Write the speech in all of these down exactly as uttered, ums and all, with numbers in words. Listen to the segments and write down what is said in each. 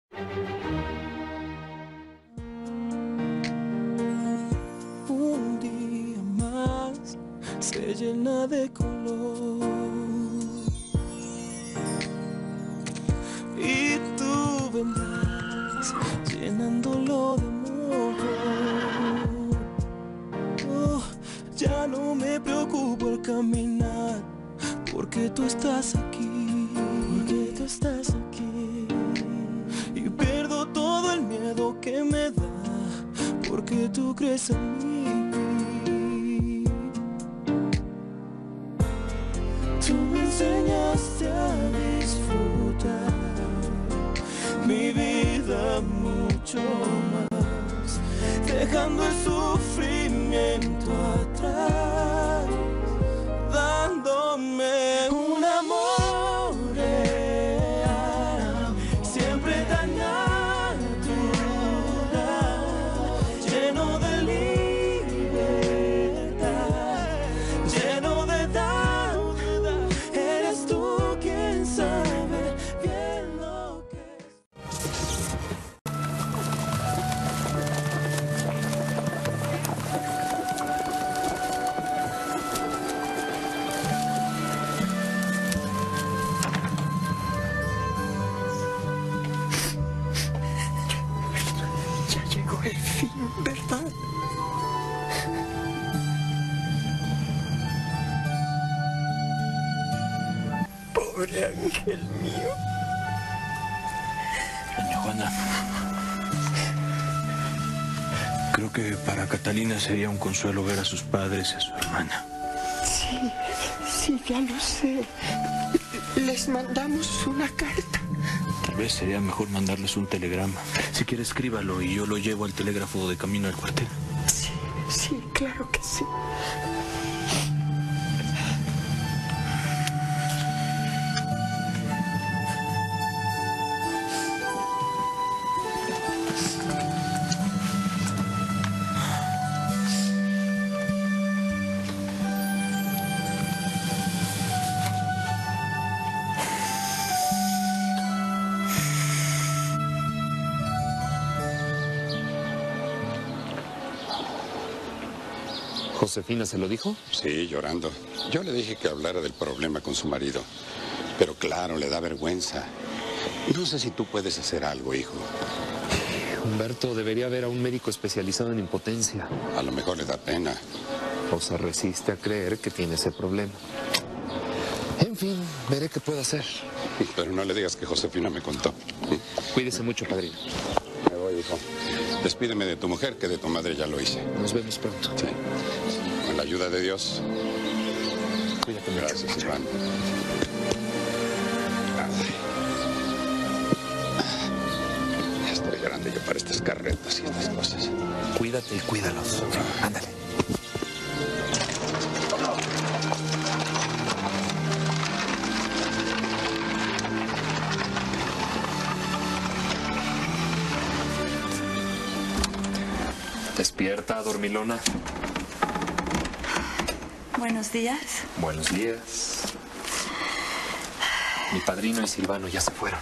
Un día más se llena de color y tú vendrás llenándolo de amor. Oh, ya no me preocupo al caminar, porque tú estás aquí, porque tú estás aquí. Y pierdo todo el miedo que me da, porque tú crees en mí. Tú me enseñaste a disfrutar mi vida mucho más, dejando el sufrimiento atrás, dándome un amor real, siempre tan natural, lleno de libertad, lleno de dar. Eres tú quien sabe bien lo que Ya llegó el fin, ¿verdad? Pobre ángel mío. Doña Juana, creo que para Catalina sería un consuelo ver a sus padres y a su hermana. Sí, sí, ya lo sé. Les mandamos una carta. Tal vez sería mejor mandarles un telegrama. Si quiere, escríbalo y yo lo llevo al telégrafo de camino al cuartel. Sí, sí, claro que sí. ¿Josefina se lo dijo? Sí, llorando. Yo le dije que hablara del problema con su marido. Pero claro, le da vergüenza. No sé si tú puedes hacer algo, hijo. Humberto debería ver a un médico especializado en impotencia. A lo mejor le da pena. O se resiste a creer que tiene ese problema. En fin, veré qué puedo hacer. Pero no le digas que Josefina me contó. Cuídese mucho, padrino. Me voy, hijo. Despídeme de tu mujer, que de tu madre ya lo hice. Nos vemos pronto. Sí. Con la ayuda de Dios. Cuídate mucho. Gracias, Iván. Ya estoy grande yo para estas carretas y estas cosas. Cuídate y cuídalos. Ándale. Despierta, dormilona. Buenos días. Buenos días. Mi padrino y Silvano ya se fueron.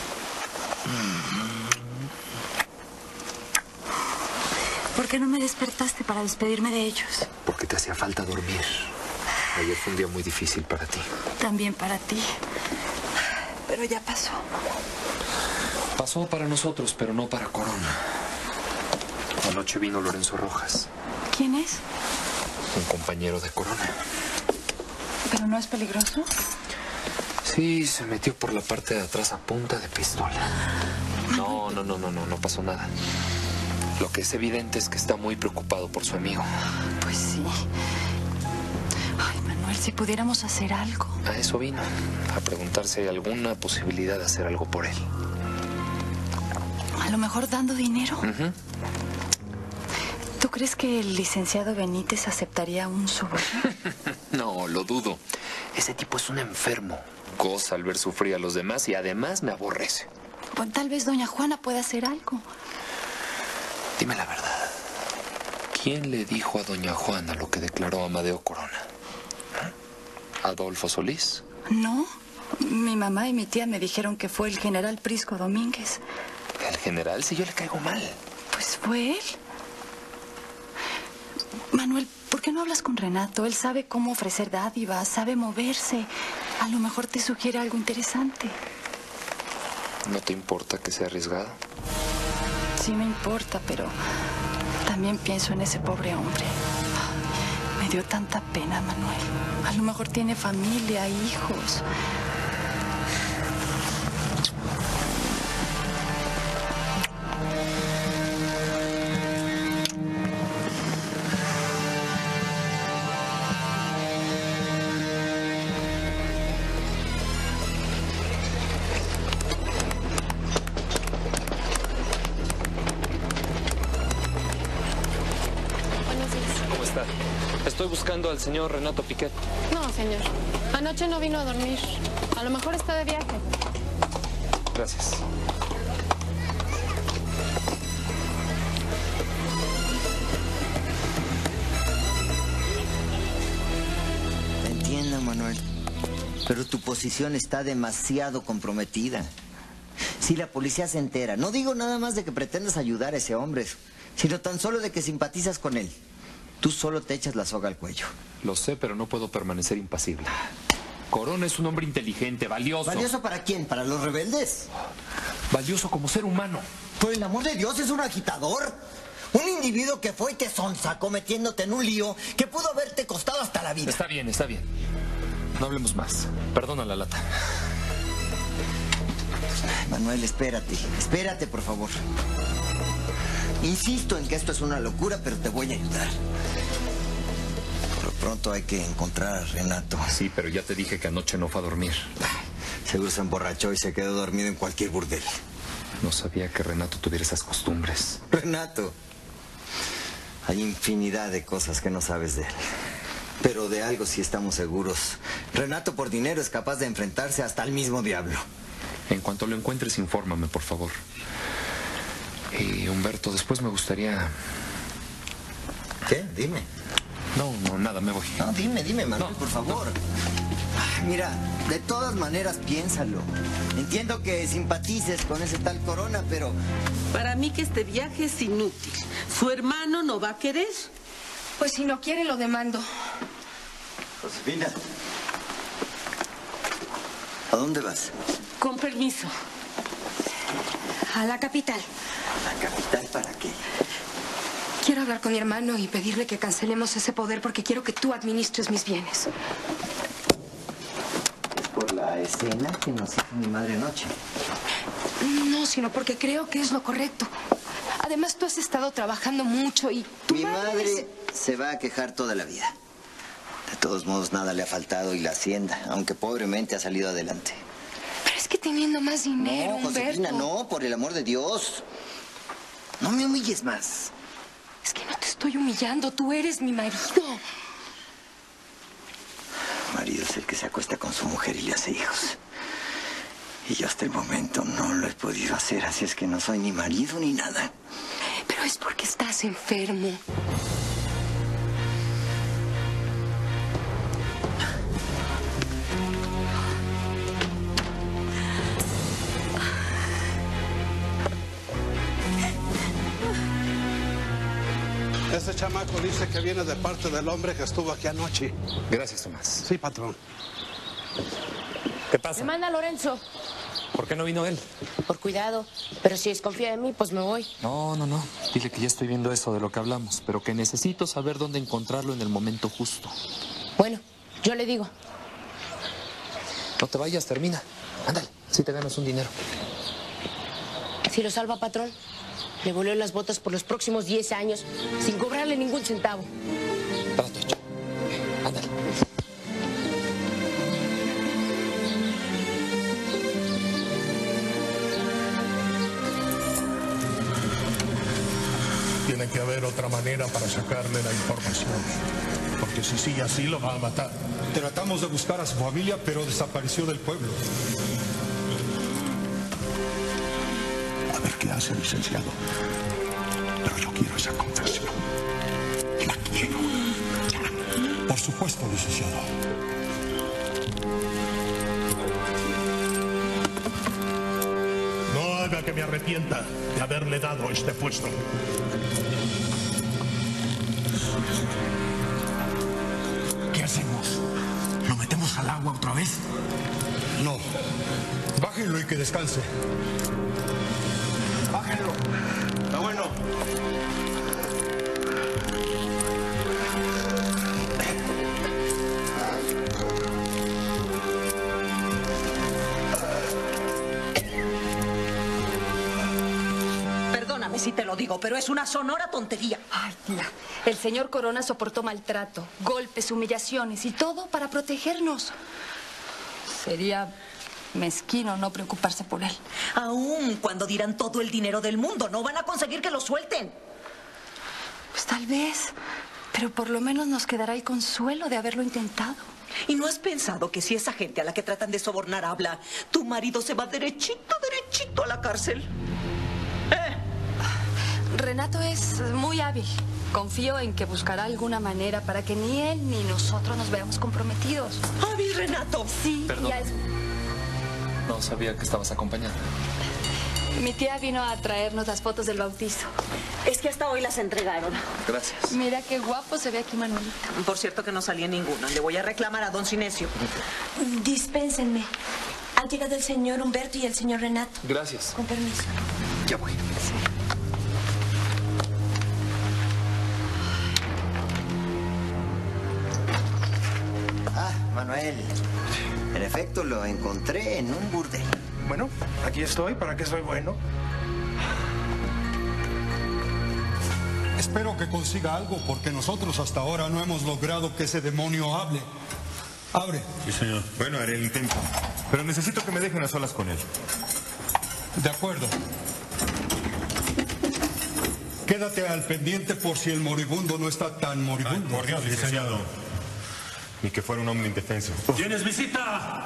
¿Por qué no me despertaste para despedirme de ellos? Porque te hacía falta dormir. Ayer fue un día muy difícil para ti. También para ti. Pero ya pasó. Pasó para nosotros, pero no para Corona. Anoche vino Lorenzo Rojas. ¿Quién es? Un compañero de Corona. ¿Pero no es peligroso? Sí, se metió por la parte de atrás a punta de pistola. No, no, no, no, no, no pasó nada. Lo que es evidente es que está muy preocupado por su amigo. Pues sí. Ay, Manuel, si pudiéramos hacer algo. A eso vino, a preguntar si hay alguna posibilidad de hacer algo por él. A lo mejor dando dinero. Uh-huh. ¿Tú crees que el licenciado Benítez aceptaría un soborno? No, lo dudo. Ese tipo es un enfermo. Goza al ver sufrir a los demás y además me aborrece. Pues tal vez doña Juana pueda hacer algo. Dime la verdad. ¿Quién le dijo a doña Juana lo que declaró Amadeo Corona? ¿Eh? ¿Adolfo Solís? No. Mi mamá y mi tía me dijeron que fue el general Prisco Domínguez. ¿El general? Si yo le caigo mal. Pues fue él. Manuel, ¿por qué no hablas con Renato? Él sabe cómo ofrecer dádivas, sabe moverse. A lo mejor te sugiere algo interesante. ¿No te importa que sea arriesgado? Sí me importa, pero también pienso en ese pobre hombre. Me dio tanta pena, Manuel. A lo mejor tiene familia, hijos. Estoy buscando al señor Renato Piquet. No, señor. Anoche no vino a dormir. A lo mejor está de viaje. Gracias. Entiendo, Manuel. Pero tu posición está demasiado comprometida. Si la policía se entera, no digo nada más de que pretendas ayudar a ese hombre, sino tan solo de que simpatizas con él. Tú solo te echas la soga al cuello. Lo sé, pero no puedo permanecer impasible. Corona es un hombre inteligente, valioso. ¿Valioso para quién? ¿Para los rebeldes? Valioso como ser humano. Por el amor de Dios, es un agitador. Un individuo que fue y te sonsacó metiéndote en un lío que pudo haberte costado hasta la vida. Está bien, está bien. No hablemos más. Perdona la lata. Manuel, espérate. Espérate, por favor. Insisto en que esto es una locura, pero te voy a ayudar. Por lo pronto hay que encontrar a Renato. Sí, pero ya te dije que anoche no fue a dormir. Seguro se emborrachó y se quedó dormido en cualquier burdel. No sabía que Renato tuviera esas costumbres. Renato. Hay infinidad de cosas que no sabes de él. Pero de algo sí estamos seguros. Renato por dinero es capaz de enfrentarse hasta al mismo diablo. En cuanto lo encuentres, infórmame, por favor. Y Humberto, después me gustaría... ¿Qué? Dime. No, no, nada, me voy. No, dime, dime, Manuel, No, por favor. Ay, mira, de todas maneras, piénsalo. Entiendo que simpatices con ese tal Corona, pero... Para mí que este viaje es inútil. ¿Su hermano no va a querer? Pues si no quiere, lo demando. Josefina. ¿A dónde vas? Con permiso. A la capital. ¿A la capital para qué? Quiero hablar con mi hermano y pedirle que cancelemos ese poder porque quiero que tú administres mis bienes. Por la escena que nos hizo mi madre anoche. No, sino porque creo que es lo correcto. Además, tú has estado trabajando mucho y... tu Mi madre es... se va a quejar toda la vida. De todos modos, nada le ha faltado y la hacienda, aunque pobremente ha salido adelante. Pero es que teniendo más dinero, No, Josefina, Humberto. no, por el amor de Dios. No me humilles más. Es que no te estoy humillando, tú eres mi marido. Marido es el que se acuesta con su mujer y le hace hijos. Y yo hasta el momento no lo he podido hacer, así es que no soy ni marido ni nada. Pero es porque estás enfermo. Ese chamaco dice que viene de parte del hombre que estuvo aquí anoche. Gracias, Tomás. Sí, patrón. ¿Qué pasa? Me manda Lorenzo. ¿Por qué no vino él? Por cuidado. Pero si desconfía de mí, pues me voy. No, no, no. Dile que ya estoy viendo eso de lo que hablamos, pero que necesito saber dónde encontrarlo en el momento justo. Bueno, yo le digo. No te vayas, termina. Ándale, si te ganas un dinero. Si lo salva, patrón, le voleo las botas por los próximos diez años sin cobrarle ningún centavo. Trato hecho. Ándale. Tiene que haber otra manera para sacarle la información. Porque si sigue así, lo va a matar. Tratamos de buscar a su familia, pero desapareció del pueblo. A ver qué hace, licenciado. Pero yo quiero esa confesión. La quiero. Ya. Por supuesto, licenciado. No haga que me arrepienta de haberle dado este puesto. ¿Qué hacemos? ¿Lo metemos al agua otra vez? No. Bájenlo y que descanse. Bájenlo. Está bueno. Perdóname si te lo digo, pero es una sonora tontería. Ay, tía, el señor Corona soportó maltrato, golpes, humillaciones y todo para protegernos. Sería mezquino no preocuparse por él. Aún cuando dirán todo el dinero del mundo, no van a conseguir que lo suelten. Pues tal vez, pero por lo menos nos quedará el consuelo de haberlo intentado. ¿Y no has pensado que si esa gente a la que tratan de sobornar habla, tu marido se va derechito, derechito a la cárcel? ¿Eh? Renato es muy hábil. Confío en que buscará alguna manera para que ni él ni nosotros nos veamos comprometidos. ¿Hábil, Renato? Sí, Perdón. ya es... No sabía que estabas acompañada. Mi tía vino a traernos las fotos del bautizo. Es que hasta hoy las entregaron. Gracias. Mira qué guapo se ve aquí Manuelita. Por cierto que no salí en ninguna. Le voy a reclamar a don Sinesio. Dispénsenme. Ha llegado el señor Humberto y el señor Renato. Gracias. Con permiso. Ya voy. Sí. Ah, Manuel. En efecto, lo encontré en un burdel. Bueno, aquí estoy. ¿Para qué soy bueno? Espero que consiga algo, porque nosotros hasta ahora no hemos logrado que ese demonio hable. Abre. Sí, señor. Bueno, haré el intento. Pero necesito que me dejen a solas con él. De acuerdo. Quédate al pendiente por si el moribundo no está tan moribundo. Ay, por Dios, licenciado. Ni que fuera un hombre indefenso. ¿Tienes visita?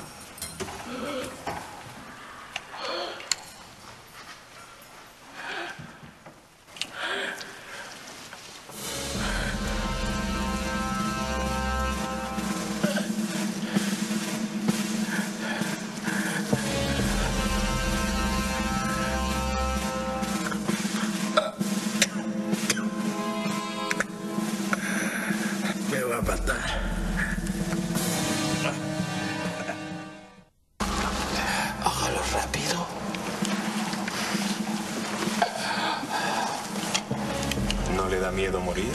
Me va a matar. Hágalo rápido. ¿No le da miedo morir?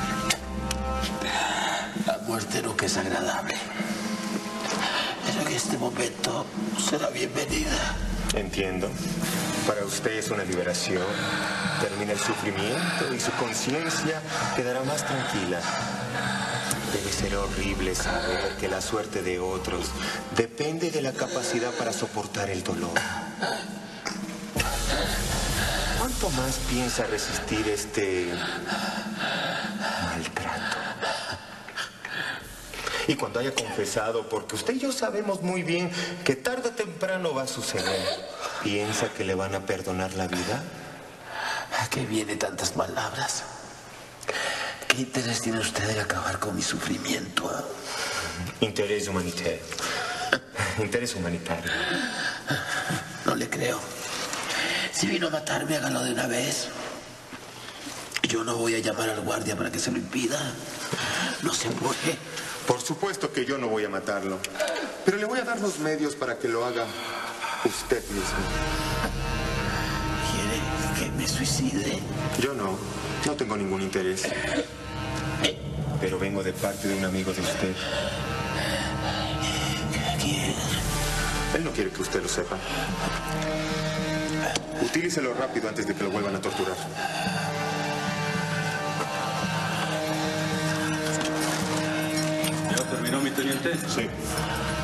La muerte nunca es agradable. Pero en este momento será bienvenida. Entiendo. Para usted es una liberación. Termina el sufrimiento y su conciencia quedará más tranquila. Debe ser horrible saber que la suerte de otros depende de la capacidad para soportar el dolor. ¿Cuánto más piensa resistir este maltrato? Y cuando haya confesado, porque usted y yo sabemos muy bien que tarde o temprano va a suceder, ¿piensa que le van a perdonar la vida? ¿A qué viene tantas palabras? ¿Qué interés tiene usted en acabar con mi sufrimiento? Interés humanitario. Interés humanitario. No le creo. Si vino a matarme, hágalo de una vez. Yo no voy a llamar al guardia para que se lo impida. No se puede. Por supuesto que yo no voy a matarlo. Pero le voy a dar los medios para que lo haga usted mismo. ¿Quiere que me suicide? Yo no. No tengo ningún interés. Pero vengo de parte de un amigo de usted. ¿Quién? Él no quiere que usted lo sepa. Utilícelo rápido antes de que lo vuelvan a torturar. ¿Ya terminó, mi teniente? Sí.